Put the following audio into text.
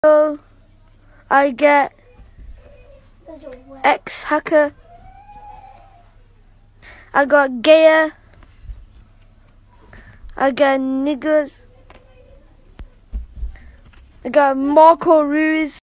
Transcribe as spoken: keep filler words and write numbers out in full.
So I get X Hacker. I got Gaia. I got Niggers. I got Marco Ruiz.